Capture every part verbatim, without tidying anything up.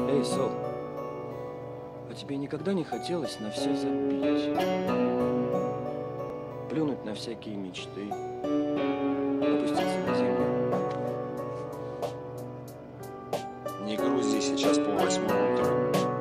Эй, Сол, а тебе никогда не хотелось на все забить? Плюнуть на всякие мечты, опуститься на землю? Не грузи, сейчас полвосьмого утра.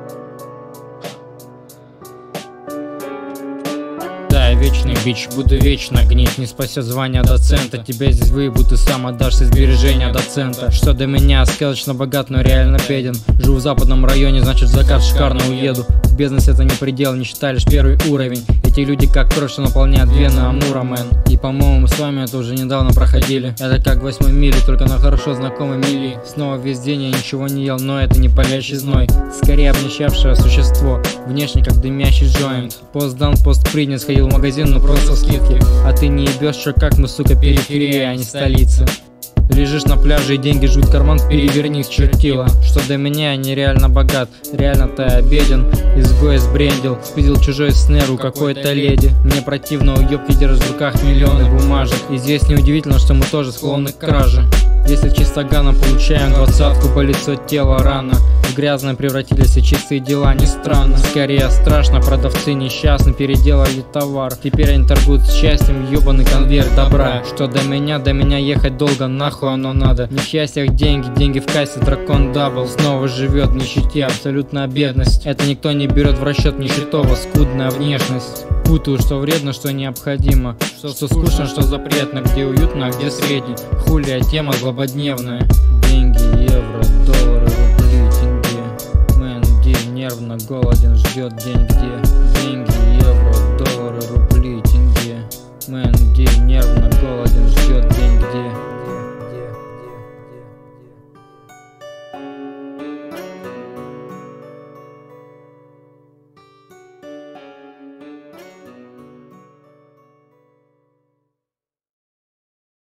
Да, я вечный бич, буду вечно гнить. Не спасет звание доцента. Тебя здесь выебут, ты сам отдашься сбережения доцента. Что до меня, сказочно богат, но реально беден. Живу в западном районе, значит в закат шикарно уеду. Бизнес это не предел, не считай лишь первый уровень. Эти люди как кровь, что наполняют вены Амура, мэн. И по-моему мы с вами это уже недавно проходили. Это как в восьмой миле, только на хорошо знакомой мили. Снова весь день я ничего не ел, но это не палящий зной. Скорее обнищавшее существо, внешне как дымящий джойнт. Пост дан, пост принят, сходил в магазин, но просто в скидке. А ты не ебешь, что как мы, сука, периферия, а не столица. Лежишь на пляже и деньги жгут карман, перевернись, чертила. Что до меня, я нереально богат, реально-то я беден. Изгой сбрендил, спиздил чужой снэр у какой-то леди. Мне противно, у ёбки держит в руках миллионы бумажек. И здесь неудивительно, что мы тоже склонны к краже. Если чистоганом получаем двадцатку по лицо тела рано. В грязное превратились и чистые дела, не странно. Скорее страшно, продавцы несчастны, переделали товар. Теперь они торгуют счастьем, ёбаный конверт добра. Что до меня, до меня ехать долго, нахуй оно надо. Не в счастьях деньги, деньги в кассе, дракон дабл. Снова живет в нищете, абсолютная бедность. Это никто не берет в расчет нищетова, скудная внешность. Путаю, что вредно, что необходимо. Что, что скучно, что запретно, где уютно, а где средний. Хулия тема злободневная. Деньги, евро, доллары, рубли, тенге. Мэн, где нервно голоден, ждет день где.